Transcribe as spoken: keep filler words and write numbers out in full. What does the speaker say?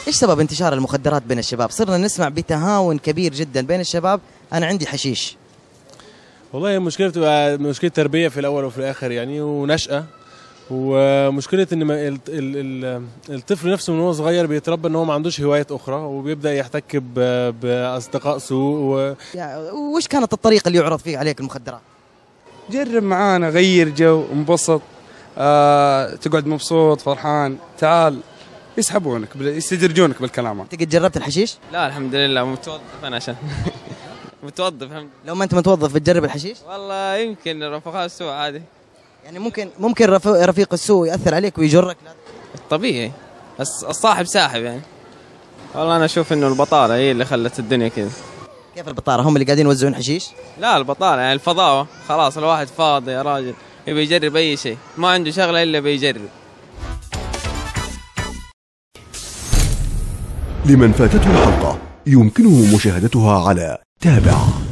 ايش سبب انتشار المخدرات بين الشباب؟ صرنا نسمع بتهاون كبير جدا بين الشباب، انا عندي حشيش. والله المشكله بتبقى مشكله تربيه في الاول وفي الاخر يعني، ونشأة. ومشكله ان الطفل نفسه من هو صغير بيتربى ان هو ما عندوش هوايات اخرى، وبيبدا يحتك باصدقاء سوء و... يعني وش كانت الطريقه اللي يعرض فيه عليك المخدرات؟ جرب معانا، غير جو، انبسط، آه، تقعد مبسوط فرحان، تعال، يسحبونك يستدرجونك بالكلام. انت قد جربت الحشيش؟ لا الحمد لله، متوظف انا عشان متوظف. لو ما انت متوظف بتجرب الحشيش؟ والله يمكن رفقاء السوء عادي. يعني ممكن ممكن رفيق السوء يأثر عليك ويجرك؟ طبيعي، بس الصاحب ساحب يعني. والله انا اشوف انه البطاله هي اللي خلت الدنيا كذا. كيف البطاله؟ هم اللي قاعدين يوزعون حشيش؟ لا البطاله يعني الفضاوه، خلاص الواحد فاضي يا راجل، يبي يجرب اي شيء، ما عنده شغله الا بيجرب. لمن فاتته الحلقة يمكنه مشاهدتها على تابع.